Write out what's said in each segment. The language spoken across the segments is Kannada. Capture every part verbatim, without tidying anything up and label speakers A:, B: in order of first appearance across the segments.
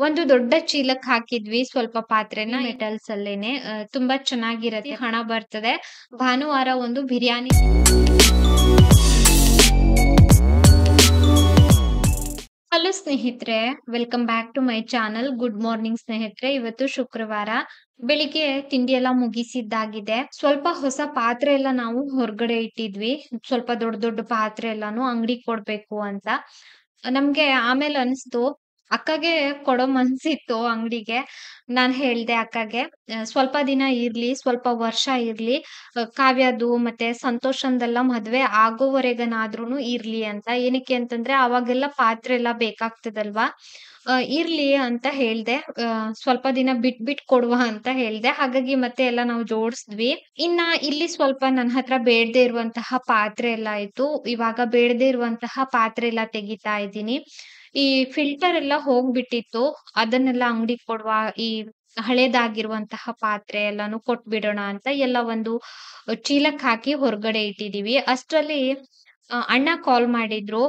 A: ಒಂದು ದೊಡ್ಡ ಚೀಲಕ್ಕೆ ಹಾಕಿದ್ವಿ ಸ್ವಲ್ಪ ಪಾತ್ರೆನ ಮೆಟಲ್ಸ್ ಅಲ್ಲೇನೆ ಆ, ತುಂಬಾ ಚೆನ್ನಾಗಿರತ್ತೆ, ಹಣ ಬರ್ತದೆ. ಭಾನುವಾರ ಒಂದು ಬಿರಿಯಾನಿ. ಹಲೋ ಸ್ನೇಹಿತರೆ, welcome back to my channel. Good morning ಸ್ನೇಹಿತರೆ. ಇವತ್ತು ಶುಕ್ರವಾರ ಬೆಳಿಗ್ಗೆ ತಿಂಡಿ ಎಲ್ಲ ಮುಗಿಸಿದ್ದಾಗಿದೆ. ಸ್ವಲ್ಪ ಹೊಸ ಪಾತ್ರೆ ಎಲ್ಲ ನಾವು ಹೊರಗಡೆ ಇಟ್ಟಿದ್ವಿ. ಸ್ವಲ್ಪ ದೊಡ್ಡ ದೊಡ್ಡ ಪಾತ್ರೆ ಎಲ್ಲಾನು ಅಂಗಡಿಗೆ ಕೊಡ್ಬೇಕು ಅಂತ ನಮ್ಗೆ ಆಮೇಲೆ ಅನಿಸ್ತು. ಅಕ್ಕಗೆ ಕೊಡೋ ಮನ್ಸಿತ್ತು ಅಂಗಡಿಗೆ. ನಾನ್ ಹೇಳ್ದೆ ಅಕ್ಕಗೆ, ಆ, ಸ್ವಲ್ಪ ದಿನ ಇರ್ಲಿ, ಸ್ವಲ್ಪ ವರ್ಷ ಇರ್ಲಿ, ಆ, ಕಾವ್ಯದು ಮತ್ತೆ ಸಂತೋಷಂದೆಲ್ಲ ಮದ್ವೆ ಆಗೋವರೆಗನಾದ್ರೂನು ಇರ್ಲಿ ಅಂತ. ಏನಕ್ಕೆ ಅಂತಂದ್ರೆ ಅವಾಗೆಲ್ಲ ಪಾತ್ರೆ ಎಲ್ಲ ಬೇಕಾಗ್ತದಲ್ವಾ. ಆ, ಇರ್ಲಿ ಅಂತ ಹೇಳ್ದೆ. ಆ, ಸ್ವಲ್ಪ ದಿನ ಬಿಟ್ ಬಿಟ್ ಕೊಡುವ ಅಂತ ಹೇಳ್ದೆ. ಹಾಗಾಗಿ ಮತ್ತೆ ಎಲ್ಲ ನಾವು ಜೋಡಿಸಿದ್ವಿ. ಇನ್ನ ಇಲ್ಲಿ ಸ್ವಲ್ಪ ನನ್ನ ಹತ್ರ ಬೇಡದೆ ಇರುವಂತಹ ಪಾತ್ರೆ ಎಲ್ಲ ಆಯ್ತು. ಇವಾಗ ಬೇಡದೆ ಇರುವಂತಹ ಪಾತ್ರೆ ಎಲ್ಲ ತೆಗಿತಾ ಇದ್ದೀನಿ. ಈ ಫಿಲ್ಟರ್ ಎಲ್ಲ ಹೋಗ್ಬಿಟ್ಟಿತ್ತು. ಅದನ್ನೆಲ್ಲ ಅಂಗಡಿಗೆ ಕೊಡುವ. ಈ ಹಳೇದಾಗಿರುವಂತಹ ಪಾತ್ರೆ ಎಲ್ಲಾನು ಕೊಟ್ಬಿಡೋಣ ಅಂತ ಎಲ್ಲ ಒಂದು ಚೀಲಕ್ ಹಾಕಿ ಹೊರಗಡೆ ಇಟ್ಟಿದೀವಿ. ಅಷ್ಟ್ರಲ್ಲಿ ಅ, ಅಣ್ಣ ಕಾಲ್ ಮಾಡಿದ್ರು.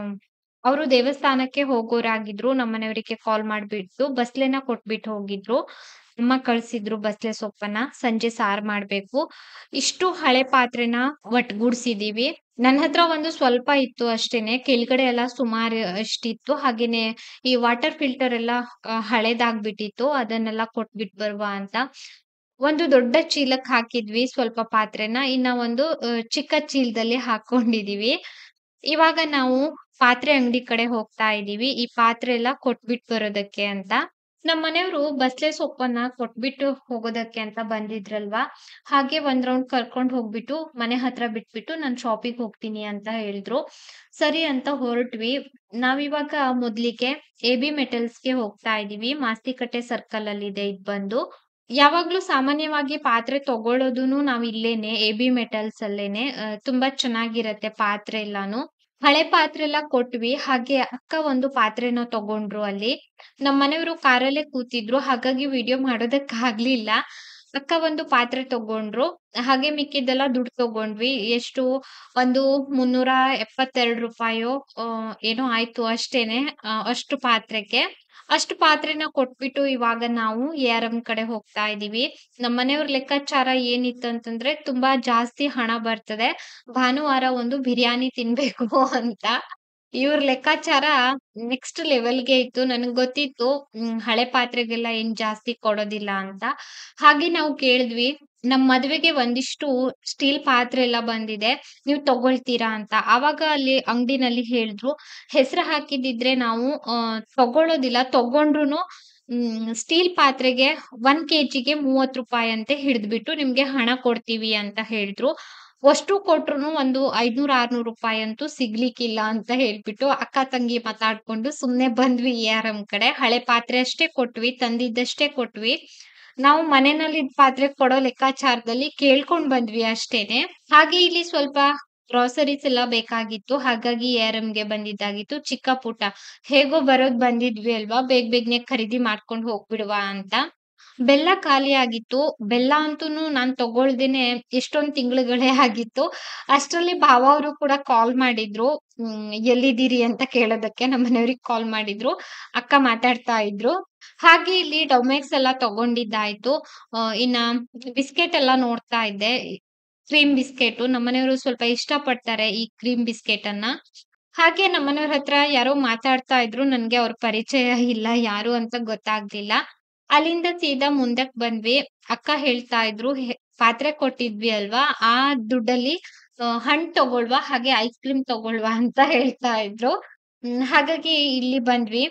A: ಅವರು ದೇವಸ್ಥಾನಕ್ಕೆ ಹೋಗೋರಾಗಿದ್ರು. ನಮ್ಮನೆಯವರಿಗೆ ಕಾಲ್ ಮಾಡ್ಬಿಟ್ಟು ಬಸ್ಲೆನ ಕೊಟ್ಬಿಟ್ಟು ಹೋಗಿದ್ರು. ಅಮ್ಮ ಕಳ್ಸಿದ್ರು ಬಸ್ಲೆ ಸೊಪ್ಪನ್ನ. ಸಂಜೆ ಸಾರ್ ಮಾಡ್ಬೇಕು. ಇಷ್ಟು ಹಳೆ ಪಾತ್ರೆನ ಒಟ್ಟುಗೂಡ್ಸಿದೀವಿ. ನನ್ನ ಹತ್ರ ಒಂದು ಸ್ವಲ್ಪ ಇತ್ತು ಅಷ್ಟೇನೆ. ಕೆಳಗಡೆ ಎಲ್ಲ ಸುಮಾರು ಅಷ್ಟಿತ್ತು. ಹಾಗೇನೆ ಈ ವಾಟರ್ ಫಿಲ್ಟರ್ ಎಲ್ಲ ಆ, ಹಳೇದಾಗ್ಬಿಟ್ಟಿತ್ತು. ಅದನ್ನೆಲ್ಲ ಕೊಟ್ಬಿಟ್ ಬರುವ ಅಂತ ಒಂದು ದೊಡ್ಡ ಚೀಲಕ್ ಹಾಕಿದ್ವಿ ಸ್ವಲ್ಪ ಪಾತ್ರೆನ. ಇನ್ನ ಒಂದು ಆ, ಚಿಕ್ಕ ಚೀಲದಲ್ಲಿ ಹಾಕೊಂಡಿದೀವಿ. ಇವಾಗ ನಾವು ಪಾತ್ರೆ ಅಂಗಡಿ ಕಡೆ ಹೋಗ್ತಾ ಇದೀವಿ. ಈ ಪಾತ್ರೆ ಎಲ್ಲ ಕೊಟ್ಬಿಟ್ ಬರೋದಕ್ಕೆ ಅಂತ. ನಮ್ ಮನೆಯವ್ರು ಬಸ್ಲೆ ಸೊಪ್ಪನ್ನ ಕೊಟ್ಬಿಟ್ಟು ಹೋಗೋದಕ್ಕೆ ಅಂತ ಬಂದಿದ್ರಲ್ವಾ. ಹಾಗೆ ಒಂದ್ ರೌಂಡ್ ಕರ್ಕೊಂಡ್ ಹೋಗ್ಬಿಟ್ಟು ಮನೆ ಹತ್ರ ಬಿಟ್ಬಿಟ್ಟು ನಾನ್ ಶಾಪಿಗ್ ಹೋಗ್ತೀನಿ ಅಂತ ಹೇಳಿದ್ರು. ಸರಿ ಅಂತ ಹೊರಟ್ವಿ. ನಾವಿವಾಗ ಮೊದ್ಲಿಗೆ ಎ ಬಿ ಮೆಟಲ್ಸ್‌ಗೆ ಹೋಗ್ತಾ ಇದೀವಿ. ಮಾಸ್ತಿಕಟ್ಟೆ ಸರ್ಕಲ್ ಅಲ್ಲಿ ಇದೆ ಇದ್ ಬಂದು. ಯಾವಾಗ್ಲೂ ಸಾಮಾನ್ಯವಾಗಿ ಪಾತ್ರೆ ತಗೊಳ್ಳೋದುನು ನಾವ್ ಇಲ್ಲೇನೆ ಎ ಬಿ ಮೆಟಲ್ಸ್ ಅಲ್ಲೇನೆ. ಆ, ತುಂಬಾ ಚೆನ್ನಾಗಿರತ್ತೆ ಪಾತ್ರೆ ಎಲ್ಲಾನು. ಹಳೆ ಪಾತ್ರೆ ಎಲ್ಲ ಕೊಟ್ವಿ. ಹಾಗೆ ಅಕ್ಕ ಒಂದು ಪಾತ್ರೆನ ತಗೊಂಡ್ರು ಅಲ್ಲಿ. ನಮ್ ಮನೆಯವರು ಕಾರಲ್ಲೇ ಕೂತಿದ್ರು. ಹಾಗಾಗಿ ವಿಡಿಯೋ ಮಾಡೋದಕ್ ಆಗ್ಲಿಲ್ಲ. ಅಕ್ಕ ಒಂದು ಪಾತ್ರೆ ತಗೊಂಡ್ರು. ಹಾಗೆ ಮಿಕ್ಕಿದ್ದೆಲ್ಲ ದುಡ್ಡು ತಗೊಂಡ್ವಿ. ಎಷ್ಟು ಒಂದು ಮುನ್ನೂರ ಎಪ್ಪತ್ತೆರಡು ರೂಪಾಯೋ ಆ, ಏನೋ ಆಯ್ತು ಅಷ್ಟೇನೆ. ಆ, ಅಷ್ಟು ಪಾತ್ರೆಗೆ. ಅಷ್ಟು ಪಾತ್ರೆನ ಕೊಟ್ಬಿಟ್ಟು ಇವಾಗ ನಾವು ಎ ಆರ್ ಎಂ ಕಡೆ ಹೋಗ್ತಾ ಇದೀವಿ. ನಮ್ ಮನೆಯವ್ರ ಲೆಕ್ಕಾಚಾರ ಏನಿತ್ತು ಅಂತಂದ್ರೆ ತುಂಬಾ ಜಾಸ್ತಿ ಹಣ ಬರ್ತದೆ. ಭಾನುವಾರ ಒಂದು ಬಿರಿಯಾನಿ ತಿನ್ಬೇಕು ಅಂತ. ಇವ್ರ ಲೆಕ್ಕಾಚಾರ ನೆಕ್ಸ್ಟ್ ಲೆವೆಲ್‌ಗೆ ಇತ್ತು. ನನಗ್ ಗೊತ್ತಿತ್ತು ಹ್ಮ್ ಹಳೆ ಪಾತ್ರೆಗೆಲ್ಲ ಏನ್ ಜಾಸ್ತಿ ಕೊಡೋದಿಲ್ಲ ಅಂತ. ಹಾಗೆ ನಾವು ಕೇಳಿದ್ವಿ. ನಮ್ ಮದ್ವೆಗೆ ಒಂದಿಷ್ಟು ಸ್ಟೀಲ್ ಪಾತ್ರೆ ಎಲ್ಲ ಬಂದಿದೆ. ನೀವ್ ತಗೊಳ್ತೀರಾ ಅಂತ. ಆವಾಗ ಅಲ್ಲಿ ಅಂಗಡಿನಲ್ಲಿ ಹೇಳಿದ್ರು, ಹೆಸರು ಹಾಕಿದಿದ್ರೆ ನಾವು ಆ, ತಗೊಳ್ಳೋದಿಲ್ಲ. ತಗೊಂಡ್ರುನು ಹ್ಮ್ ಸ್ಟೀಲ್ ಪಾತ್ರೆಗೆ ಒಂದ್ ಕೆಜಿಗೆ ಮೂವತ್ತು ರೂಪಾಯಿ ಅಂತೆ ಹಿಡಿದ್ಬಿಟ್ಟು ನಿಮ್ಗೆ ಹಣ ಕೊಡ್ತೀವಿ ಅಂತ ಹೇಳಿದ್ರು. ಅಷ್ಟು ಕೊಟ್ರುನು ಒಂದು ಐನೂರು ಆರ್ನೂರು ರೂಪಾಯಿ ಅಂತೂ ಸಿಗ್ಲಿಕ್ಕಿಲ್ಲ ಅಂತ ಹೇಳ್ಬಿಟ್ಟು ಅಕ್ಕ ತಂಗಿ ಮಾತಾಡ್ಕೊಂಡು ಸುಮ್ನೆ ಬಂದ್ವಿ ಎ ಆರ್ ಎಂ ಕಡೆ. ಹಳೆ ಪಾತ್ರೆ ಅಷ್ಟೇ ಕೊಟ್ವಿ, ತಂದಿದ್ದಷ್ಟೇ ಕೊಟ್ವಿ. ನಾವು ಮನೆನಲ್ಲಿದ್ ಪಾತ್ರೆ ಕೊಡೋ ಲೆಕ್ಕಾಚಾರದಲ್ಲಿ ಕೇಳ್ಕೊಂಡ್ ಬಂದ್ವಿ ಅಷ್ಟೇನೆ. ಹಾಗೆ ಇಲ್ಲಿ ಸ್ವಲ್ಪ ಗ್ರೋಸರೀಸ್ ಎಲ್ಲ ಬೇಕಾಗಿತ್ತು. ಹಾಗಾಗಿ ಎ ಆರ್ ಎಂಗೆ ಬಂದಿದ್ದಾಗಿತ್ತು. ಚಿಕ್ಕ ಪುಟ್ಟ ಹೇಗೋ ಬರೋದ್ ಬಂದಿದ್ವಿ ಅಲ್ವಾ, ಬೇಗ ಬೇಗನೆ ಖರೀದಿ ಮಾಡ್ಕೊಂಡ್ ಹೋಗ್ಬಿಡುವ ಅಂತ. ಬೆಲ್ಲ ಖಾಲಿ ಆಗಿತ್ತು. ಬೆಲ್ಲ ಅಂತೂನು ನಾನ್ ತಗೊಳ್ದೇನೆ ಎಷ್ಟೊಂದ್ ತಿಂಗಳುಗಳೇ ಆಗಿತ್ತು. ಅಷ್ಟ್ರಲ್ಲಿ ಭಾವ ಅವರು ಕೂಡ ಕಾಲ್ ಮಾಡಿದ್ರು. ಹ್ಮ್ ಎಲ್ಲಿದ್ದೀರಿ ಅಂತ ಕೇಳೋದಕ್ಕೆ ನಮ್ಮ ಮನೆಯವ್ರಿಗೆ ಕಾಲ್ ಮಾಡಿದ್ರು. ಅಕ್ಕ ಮಾತಾಡ್ತಾ ಇದ್ರು. ಹಾಗೆ ಇಲ್ಲಿ ಡೊಮೆಕ್ಸ್ ಎಲ್ಲ ತಗೊಂಡಿದ್ದಾಯ್ತು. ಆ, ಇನ್ನ ಬಿಸ್ಕೆಟ್ ಎಲ್ಲ ನೋಡ್ತಾ ಇದ್ದೆ. ಕ್ರೀಮ್ ಬಿಸ್ಕೆಟು ನಮ್ಮನೆಯವರು ಸ್ವಲ್ಪ ಇಷ್ಟಪಡ್ತಾರೆ ಈ ಕ್ರೀಮ್ ಬಿಸ್ಕೆಟ್ ಅನ್ನ. ಹಾಗೆ ನಮ್ಮನೆಯವ್ರ ಹತ್ರ ಯಾರೋ ಮಾತಾಡ್ತಾ ಇದ್ರು. ನನ್ಗೆ ಅವ್ರ ಪರಿಚಯ ಇಲ್ಲ, ಯಾರು ಅಂತ ಗೊತ್ತಾಗ್ಲಿಲ್ಲ. ಅಲ್ಲಿಂದ ಸೀದಾ ಮುಂದಕ್ ಬಂದ್ವಿ. ಅಕ್ಕ ಹೇಳ್ತಾ ಇದ್ರು, "ಹೆ- ಪಾತ್ರೆ ಕೊಟ್ಟಿದ್ವಿ ಅಲ್ವಾ, ಆ ದುಡ್ಡಲ್ಲಿ ಆ, ಹಣ್ಣ್ ತಗೊಳ್ವಾ, ಹಾಗೆ ಐಸ್ ಕ್ರೀಮ್ ತಗೊಳ್ವಾ ಅಂತ ಹೇಳ್ತಾ ಇದ್ರು. ಹ್ಮ್ ಹಾಗಾಗಿ ಇಲ್ಲಿ ಬಂದ್ವಿ.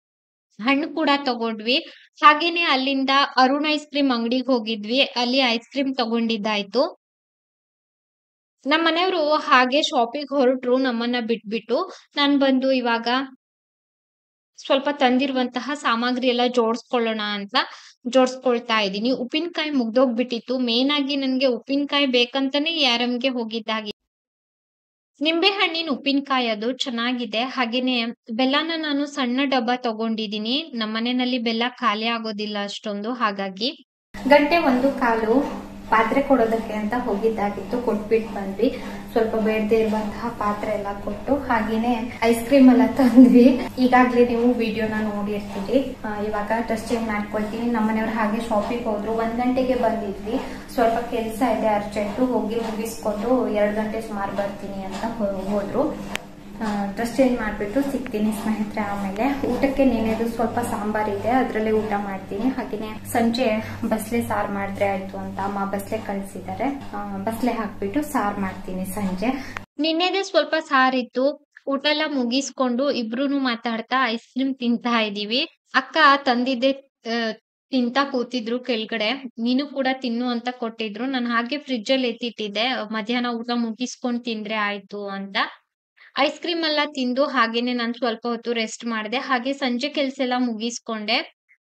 A: ಹಣ್ಣು ಕೂಡ ತಗೊಂಡ್ವಿ. ಹಾಗೇನೆ ಅಲ್ಲಿಂದ ಅರುಣ್ ಐಸ್ ಕ್ರೀಮ್ ಅಂಗಡಿಗೆ ಹೋಗಿದ್ವಿ. ಅಲ್ಲಿ ಐಸ್ ಕ್ರೀಮ್ ತಗೊಂಡಿದ್ದಾಯ್ತು. ನಮ್ ಮನೆಯವ್ರು ಹಾಗೆ ಶಾಪಿಗ್ ಹೊರಟ್ರು ನಮ್ಮನ್ನ ಬಿಟ್ಬಿಟ್ಟು. ನಾನ್ ಬಂದು ಇವಾಗ ಸ್ವಲ್ಪ ತಂದಿರುವಂತಹ ಸಾಮಗ್ರಿ ಎಲ್ಲ ಜೋಡಿಸ್ಕೊಳ್ಳೋಣ ಅಂತ ಜೋಡಿಸ್ಕೊಳ್ತಾ ಇದ್ದೀನಿ. ಉಪ್ಪಿನಕಾಯಿ ಮುಗ್ದೋಗ್ಬಿಟ್ಟಿತ್ತು. ಮೇನ್ ಆಗಿ ನನ್ಗೆ ಉಪ್ಪಿನಕಾಯಿ ಬೇಕಂತಾನೆ ಯಾರಮ್ಗೆ ಹೋಗಿದ್ದಾಗಿ. ನಿಂಬೆ ಹಣ್ಣಿನ ಉಪ್ಪಿನಕಾಯಿ ಅದು ಚೆನ್ನಾಗಿದೆ. ಹಾಗೇನೆ ಬೆಲ್ಲನ ನಾನು ಸಣ್ಣ ಡಬ್ಬ ತಗೊಂಡಿದೀನಿ. ನಮ್ಮನೆನಲ್ಲಿ ಬೆಲ್ಲ ಖಾಲಿ ಆಗೋದಿಲ್ಲ ಅಷ್ಟೊಂದು. ಹಾಗಾಗಿ ಗಂಟೆ ಒಂದು ಕಾಲು ಪಾತ್ರೆ ಕೊಡೋದಕ್ಕೆ ಅಂತ ಹೋಗಿದ್ದಾಗಿತ್ತು. ಕೊಟ್ಬಿಟ್ಟು ಬಂದ್ವಿ. ಸ್ವಲ್ಪ ಬೇಡದೇ ಇರುವಂತಹ ಪಾತ್ರೆ ಎಲ್ಲ ಕೊಟ್ಟು ಹಾಗೇನೆ ಐಸ್ ಕ್ರೀಮ್ ಎಲ್ಲ ತಂದ್ವಿ. ಈಗಾಗ್ಲೇ ನೀವು ವಿಡಿಯೋನ ನೋಡಿರ್ತೀರಿ. ಇವಾಗ ಡ್ರೆಸ್ ಚೇಂಜ್ ಮಾಡ್ಕೊಳ್ತೀನಿ. ನಮ್ಮನೆಯವ್ರು ಹಾಗೆ ಶಾಪಿಗೆ ಹೋದ್ರು. ಒಂದ್ ಗಂಟೆಗೆ ಬಂದಿದ್ವಿ. ಸ್ವಲ್ಪ ಕೆಲಸ ಇದೆ ಅರ್ಜೆಂಟ್, ಹೋಗಿ ಮುಗಿಸ್ಕೊಂಡು ಎರಡ್ ಗಂಟೆ ಸುಮಾರು ಬರ್ತೀನಿ ಅಂತ ಹೋದ್ರು. ಡ್ರೆಸ್ ಚೇಂಜ್ ಮಾಡ್ಬಿಟ್ಟು ಸಿಗ್ತೀನಿ ಸ್ನೇಹಿತರೆ. ಆಮೇಲೆ ಊಟಕ್ಕೆ ನೆನೆದು ಸ್ವಲ್ಪ ಸಾಂಬಾರ್ ಇದೆ, ಅದ್ರಲ್ಲೇ ಊಟ ಮಾಡ್ತೀನಿ. ಹಾಗೇನೆ ಸಂಜೆ ಬಸ್ಲೆ ಸಾರು ಮಾಡಿದ್ರೆ ಆಯ್ತು ಅಂತ ಅಮ್ಮ ಬಸ್ಲೆ ಕಳ್ಸಿದ್ದಾರೆ. ಬಸ್ಲೆ ಹಾಕ್ಬಿಟ್ಟು ಸಾರು ಮಾಡ್ತೀನಿ ಸಂಜೆ. ನಿನ್ನೆದೇ ಸ್ವಲ್ಪ ಸಾರಿತ್ತು. ಊಟ ಎಲ್ಲ ಮುಗಿಸ್ಕೊಂಡು ಇಬ್ರು ಮಾತಾಡ್ತಾ ಐಸ್ ಕ್ರೀಮ್ ತಿಂತಾ ಇದೀವಿ. ಅಕ್ಕ ತಂದಿದ್ದೆ ತಿಂತಾ ಕೂತಿದ್ರು ಕೆಳಗಡೆ. ನೀನು ಕೂಡ ತಿನ್ನು ಅಂತ ಕೊಟ್ಟಿದ್ರು. ನಾನು ಹಾಗೆ ಫ್ರಿಜ್ ಅಲ್ಲಿ ಎತ್ತಿಟ್ಟಿದ್ದೆ, ಮಧ್ಯಾಹ್ನ ಊಟ ಮುಗಿಸ್ಕೊಂಡ್ ತಿಂದ್ರೆ ಆಯ್ತು ಅಂತ. ಐಸ್ ಕ್ರೀಮ್ ಎಲ್ಲ ತಿಂದು ಹಾಗೇನೆ ನಾನು ಸ್ವಲ್ಪ ಹೊತ್ತು ರೆಸ್ಟ್ ಮಾಡಿದೆ. ಹಾಗೆ ಸಂಜೆ ಕೆಲ್ಸ ಎಲ್ಲ ಮುಗಿಸ್ಕೊಂಡೆ.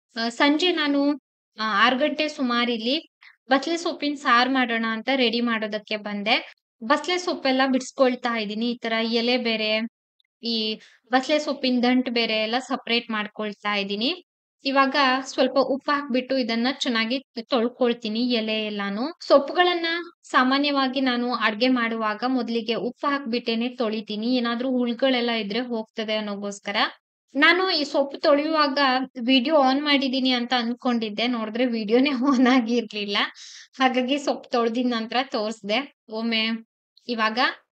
A: ಸಂಜೆ ನಾನು ಆರು ಗಂಟೆ ಸುಮಾರಿಲ್ಲಿ ಬಸ್ಲೆ ಸೊಪ್ಪಿನ ಸಾರು ಮಾಡೋಣ ಅಂತ ರೆಡಿ ಮಾಡೋದಕ್ಕೆ ಬಂದೆ. ಬಸ್ಲೆ ಸೊಪ್ಪೆಲ್ಲ ಬಿಡಿಸ್ಕೊಳ್ತಾ ಇದ್ದೀನಿ. ಈ ತರ ಎಲೆ ಬೇರೆ, ಈ ಬಸ್ಲೆ ಸೊಪ್ಪಿನ ದಂಟು ಬೇರೆ ಎಲ್ಲ ಸಪರೇಟ್ ಮಾಡ್ಕೊಳ್ತಾ ಇದ್ದೀನಿ. ಇವಾಗ ಸ್ವಲ್ಪ ಉಪ್ಪು ಹಾಕ್ಬಿಟ್ಟು ಇದನ್ನ ಚೆನ್ನಾಗಿ ತೊಳ್ಕೊಳ್ತೀನಿ ಎಲೆ ಎಲ್ಲಾನು. ಸೊಪ್ಪುಗಳನ್ನ ಸಾಮಾನ್ಯವಾಗಿ ನಾನು ಅಡ್ಗೆ ಮಾಡುವಾಗ ಮೊದಲಿಗೆ ಉಪ್ಪು ಹಾಕ್ಬಿಟ್ಟೇನೆ ತೊಳಿತೀನಿ. ಏನಾದ್ರೂ ಹುಳ್ಗಳೆಲ್ಲ ಇದ್ರೆ ಹೋಗ್ತದೆ ಅನ್ನೋಗೋಸ್ಕರ. ನಾನು ಈ ಸೊಪ್ಪು ತೊಳೆಯುವಾಗ ವಿಡಿಯೋ ಆನ್ ಮಾಡಿದೀನಿ ಅಂತ ಅನ್ಕೊಂಡಿದ್ದೆ. ನೋಡಿದ್ರೆ ವಿಡಿಯೋನೇ ಆನ್ ಆಗಿರ್ಲಿಲ್ಲ. ಹಾಗಾಗಿ ಸೊಪ್ಪು ತೊಳೆದಿದ ನಂತರ ತೋರ್ಸ್ದೆ. ಒಮ್ಮೆ ಇವಾಗ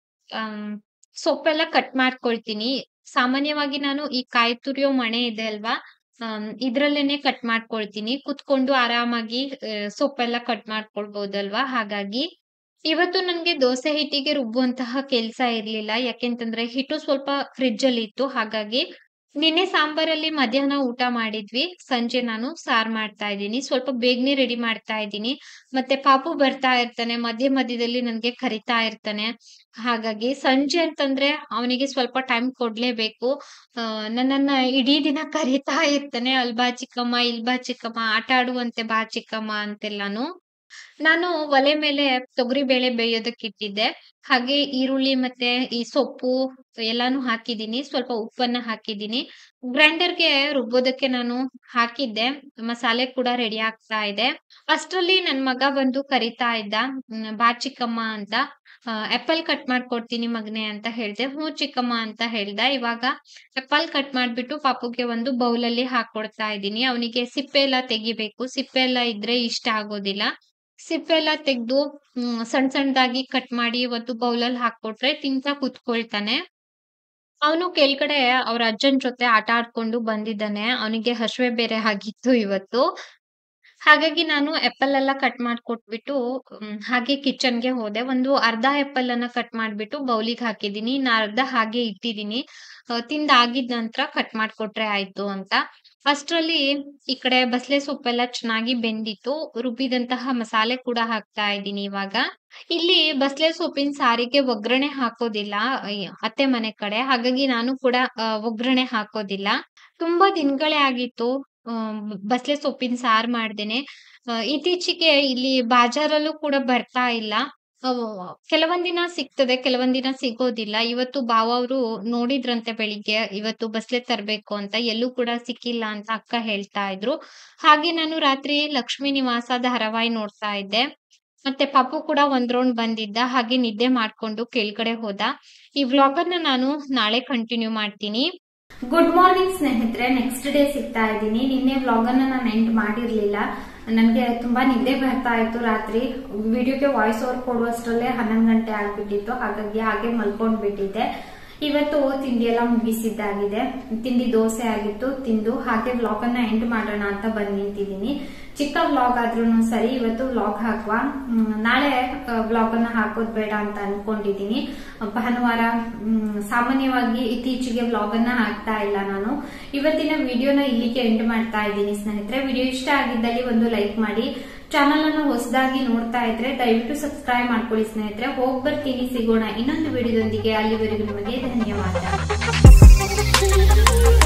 A: ಅಹ್ ಸೊಪ್ಪೆಲ್ಲ ಕಟ್ ಮಾಡ್ಕೊಳ್ತೀನಿ. ಸಾಮಾನ್ಯವಾಗಿ ನಾನು ಈ ಕಾಯಿ ತುರಿಯೋ ಮಣೆ ಇದೆ ಅಲ್ವಾ, ಇದ್ರಲ್ಲೇನೆ ಕಟ್ ಮಾಡ್ಕೊಳ್ತೀನಿ. ಕುತ್ಕೊಂಡು ಆರಾಮಾಗಿ ಸೊಪ್ಪೆಲ್ಲ ಕಟ್ ಮಾಡ್ಕೊಳ್ಬಹುದಲ್ವಾ. ಹಾಗಾಗಿ ಇವತ್ತು ನನ್ಗೆ ದೋಸೆ ಹಿಟ್ಟಿಗೆ ರುಬ್ಬುವಂತಹ ಕೆಲ್ಸ ಇರ್ಲಿಲ್ಲ. ಯಾಕೆಂತಂದ್ರೆ ಹಿಟ್ಟು ಸ್ವಲ್ಪ ಫ್ರಿಜ್ ಅಲ್ಲಿ ಇತ್ತು. ಹಾಗಾಗಿ ನಿನ್ನೆ ಸಾಂಬಾರಲ್ಲಿ ಮಧ್ಯಾಹ್ನ ಊಟ ಮಾಡಿದ್ವಿ. ಸಂಜೆ ನಾನು ಸಾರ್ ಮಾಡ್ತಾ ಇದ್ದೀನಿ. ಸ್ವಲ್ಪ ಬೇಗನೆ ರೆಡಿ ಮಾಡ್ತಾ ಇದ್ದೀನಿ. ಮತ್ತೆ ಪಾಪು ಬರ್ತಾ ಇರ್ತಾನೆ, ಮಧ್ಯ ಮಧ್ಯದಲ್ಲಿ ನನ್ಗೆ ಕರಿತಾ ಇರ್ತಾನೆ. ಹಾಗಾಗಿ ಸಂಜೆ ಅಂತಂದ್ರೆ ಅವನಿಗೆ ಸ್ವಲ್ಪ ಟೈಮ್ ಕೊಡ್ಲೇಬೇಕು. ಅಹ್ ನನ್ನನ್ನ ಇಡೀ ದಿನ ಕರಿತಾ ಇರ್ತಾನೆ. ಅಲ್ ಬಾ ಚಿಕ್ಕಮ್ಮ, ಇಲ್ ಬಾ ಚಿಕ್ಕಮ್ಮ, ಆಟ ಆಡುವಂತೆ ಬಾ ಚಿಕ್ಕಮ್ಮ ಅಂತೆಲ್ಲಾನು. ನಾನು ಒಲೆ ಮೇಲೆ ತೊಗರಿ ಬೇಳೆ ಬೇಯೋದಕ್ಕೆ ಇಟ್ಟಿದ್ದೆ. ಹಾಗೆ ಈರುಳ್ಳಿ ಮತ್ತೆ ಈ ಸೊಪ್ಪು ಎಲ್ಲಾನು ಹಾಕಿದೀನಿ. ಸ್ವಲ್ಪ ಉಪ್ಪನ್ನ ಹಾಕಿದೀನಿ. ಗ್ರೈಂಡರ್ಗೆ ರುಬ್ಬೋದಕ್ಕೆ ನಾನು ಹಾಕಿದ್ದೆ. ಮಸಾಲೆ ಕೂಡ ರೆಡಿ ಆಗ್ತಾ ಇದೆ. ಅಷ್ಟ್ರಲ್ಲಿ ನನ್ ಮಗ ಬಂದು ಕರಿತಾ ಇದ್ದ, ಬಾ ಚಿಕ್ಕಮ್ಮ ಅಂತ. ಆಪಲ್ ಕಟ್ ಮಾಡ್ಕೊಡ್ತೀನಿ ಮಗನೆ ಅಂತ ಹೇಳ್ದೆ. ಹ್ಞೂ ಚಿಕ್ಕಮ್ಮ ಅಂತ ಹೇಳ್ದ. ಇವಾಗ ಆಪಲ್ ಕಟ್ ಮಾಡ್ಬಿಟ್ಟು ಪಾಪುಗೆ ಒಂದು ಬೌಲಲ್ಲಿ ಹಾಕೊಡ್ತಾ ಇದ್ದೀನಿ. ಅವನಿಗೆ ಸಿಪ್ಪೆ ಎಲ್ಲ ತೆಗಿಬೇಕು. ಸಿಪ್ಪೆ ಎಲ್ಲ ಇದ್ರೆ ಇಷ್ಟ ಆಗೋದಿಲ್ಲ. ಸಿಪ್ಪೆ ಎಲ್ಲ ತೆಗ್ದು ಹ್ಮ್ ಸಣ್ಣ ಸಣ್ಣದಾಗಿ ಕಟ್ ಮಾಡಿ ಒಂದು ಬೌಲಲ್ಲಿ ಹಾಕೊಟ್ರೆ ತಿಂತಾ ಕುತ್ಕೊಳ್ತಾನೆ. ಅವನು ಕೆಳಗಡೆ ಅವ್ರ ಅಜ್ಜನ್ ಜೊತೆ ಆಟ ಆಡ್ಕೊಂಡು ಬಂದಿದ್ದಾನೆ. ಅವನಿಗೆ ಹಸಿವೆ ಬೇರೆ ಆಗಿತ್ತು ಇವತ್ತು. ಹಾಗಾಗಿ ನಾನು ಆಪಲ್ ಎಲ್ಲ ಕಟ್ ಮಾಡ್ಕೊಟ್ಬಿಟ್ಟು ಹಾಗೆ ಕಿಚನ್ಗೆ ಹೋದೆ. ಒಂದು ಅರ್ಧ ಆಪಲ್ ಅನ್ನ ಕಟ್ ಮಾಡ್ಬಿಟ್ಟು ಬೌಲಿಗೆ ಹಾಕಿದೀನಿ. ಇನ್ನ ಅರ್ಧ ಹಾಗೆ ಇಟ್ಟಿದೀನಿ. ತಿಂದಾಗಿದ ನಂತರ ಕಟ್ ಮಾಡ್ಕೊಟ್ರೆ ಆಯ್ತು ಅಂತ. ಅಷ್ಟ್ರಲ್ಲಿ ಈ ಕಡೆ ಬಸ್ಲೆ ಸೊಪ್ಪೆಲ್ಲ ಚೆನ್ನಾಗಿ ಬೆಂದಿತ್ತು. ರುಬ್ಬಿದಂತಹ ಮಸಾಲೆ ಕೂಡ ಹಾಕ್ತಾ ಇದ್ದೀನಿ ಇವಾಗ. ಇಲ್ಲಿ ಬಸ್ಲೆ ಸೊಪ್ಪಿನ ಸಾರಿಗೆ ಒಗ್ಗರಣೆ ಹಾಕೋದಿಲ್ಲ ಅತ್ತೆ ಮನೆ ಕಡೆ. ಹಾಗಾಗಿ ನಾನು ಕೂಡ ಒಗ್ಗರಣೆ ಹಾಕೋದಿಲ್ಲ. ತುಂಬಾ ದಿನಗಳೇ ಆಗಿತ್ತು ಬಸ್ಲೆ ಸೊಪ್ಪಿನ ಸಾರು ಮಾಡ್ದೇನೆ. ಇತ್ತೀಚೆಗೆ ಇಲ್ಲಿ ಬಾಜಾರಲ್ಲೂ ಕೂಡ ಬರ್ತಾ ಇಲ್ಲ. ಕೆಲವೊಂದಿನ ಸಿಗ್ತದೆ, ಕೆಲವೊಂದಿನ ಸಿಗೋದಿಲ್ಲ. ಇವತ್ತು ಬಾವ ಅವರು ನೋಡಿದ್ರಂತೆ ಬೆಳಿಗ್ಗೆ, ಇವತ್ತು ಬಸ್ಲೆ ತರ್ಬೇಕು ಅಂತ. ಎಲ್ಲೂ ಕೂಡ ಸಿಕ್ಕಿಲ್ಲ ಅಂತ ಅಕ್ಕ ಹೇಳ್ತಾ ಇದ್ರು. ಹಾಗೆ ನಾನು ರಾತ್ರಿ ಲಕ್ಷ್ಮೀ ನಿವಾಸ ಧಾರಾವಾಹಿ ನೋಡ್ತಾ ಇದ್ದೆ. ಮತ್ತೆ ಪಾಪು ಕೂಡ ಒಂದ್ ರೌಂಡ್ ಬಂದಿದ್ದ. ಹಾಗೆ ನಿದ್ದೆ ಮಾಡ್ಕೊಂಡು ಕೆಳಗಡೆ ಹೋದ. ಈ ವ್ಲಾಗ್ ಅನ್ನ ನಾನು ನಾಳೆ ಕಂಟಿನ್ಯೂ ಮಾಡ್ತೀನಿ. ಗುಡ್ ಮಾರ್ನಿಂಗ್ ಸ್ನೇಹಿತರೆ, ನೆಕ್ಸ್ಟ್ ಡೇ ಸಿಗ್ತಾ ಇದ್ದೀನಿ. ನಿನ್ನೆ ವ್ಲಾಗ್ ಅನ್ನ ನಾನು ಎಂಡ್ ಮಾಡಿರ್ಲಿಲ್ಲ. ನನ್ಗೆ ತುಂಬಾ ನಿದ್ದೆ ಬರ್ತಾ ಇತ್ತು ರಾತ್ರಿ. ವಿಡಿಯೋಗೆ ವಾಯ್ಸ್ ಓವರ್ ಕೊಡುವಷ್ಟರಲ್ಲೇ ಹನ್ನೊಂದು ಗಂಟೆ ಆಗ್ಬಿಟ್ಟಿತ್ತು. ಹಾಗಾಗಿ ಹಾಗೆ ಮಲ್ಕೊಂಡ್ ಬಿಟ್ಟಿದ್ದೆ. ಇವತ್ತು ತಿಂಡಿ ಎಲ್ಲ ಮುಗಿಸಿದ್ದಾಗಿದೆ. ತಿಂಡಿ ದೋಸೆ ಆಗಿತ್ತು. ತಿಂದು ಹಾಗೆ ವ್ಲಾಗ್ ಅನ್ನ ಎಂಡ್ ಮಾಡೋಣ ಅಂತ ಬಂದ್ ನಿಂತಿದ್ದೀನಿ. ಚಿಕ್ಕ ವ್ಲಾಗ್ ಆದ್ರೂ ಸರಿ ಇವತ್ತು ವ್ಲಾಗ್ ಹಾಕುವ. ನಾಳೆ ವ್ಲಾಗ್ ಅನ್ನ ಹಾಕೋದ್ ಬೇಡ ಅಂತ ಅನ್ಕೊಂಡಿದೀನಿ. ಭಾನುವಾರ ಸಾಮಾನ್ಯವಾಗಿ ಇತ್ತೀಚೆಗೆ ವ್ಲಾಗ್ ಅನ್ನ ಹಾಕ್ತಾ ಇಲ್ಲ ನಾನು. ಇವತ್ತಿನ ವಿಡಿಯೋನ ಇಲ್ಲಿಗೆ ಎಂಡ್ ಮಾಡ್ತಾ ಇದ್ದೀನಿ ಸ್ನೇಹಿತರೆ. ವಿಡಿಯೋ ಇಷ್ಟ ಆಗಿದ್ದಲ್ಲಿ ಒಂದು ಲೈಕ್ ಮಾಡಿ. ಚಾನಲ್ ಅನ್ನು ಹೊಸದಾಗಿ ನೋಡ್ತಾ ಇದ್ರೆ ದಯವಿಟ್ಟು ಸಬ್ಸ್ಕ್ರೈಬ್ ಮಾಡ್ಕೊಳ್ಳಿ ಸ್ನೇಹಿತರೆ. ಹೋಗ್ ಬರ್ತೀನಿ, ಸಿಗೋಣ ಇನ್ನೊಂದು ವಿಡಿಯೋದೊಂದಿಗೆ. ಅಲ್ಲಿವರೆಗೂ ನಿಮಗೆ ಧನ್ಯವಾದ.